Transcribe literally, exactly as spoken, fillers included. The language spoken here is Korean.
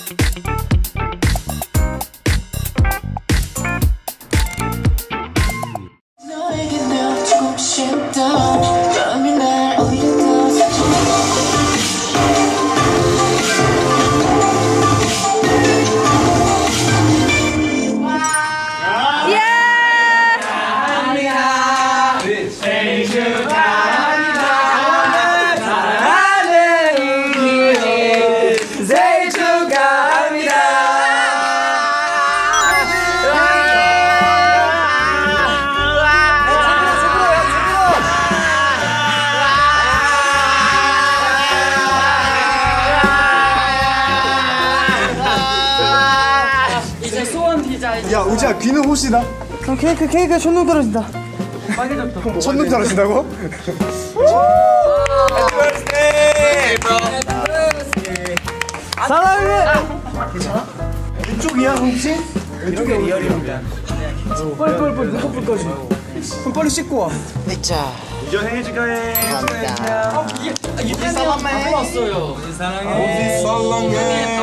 야, 우지야, 귀는 호시다. 그럼 케이크, 케이크가 첫눈 떨어진다. 빨개졌다. 첫눈 떨어진다고? 사랑해! 괜찮아? 왼쪽이야, 혹시? 왼쪽이 리얼이야. 빨리, 빨리, 빨리, 눈꺼풀까지. 그럼 빨리 씻고 와. 자. 우지 생일 축하해. 감사합니다. 이게, 이게 사랑해. 왔어요. 사랑해. 사랑해.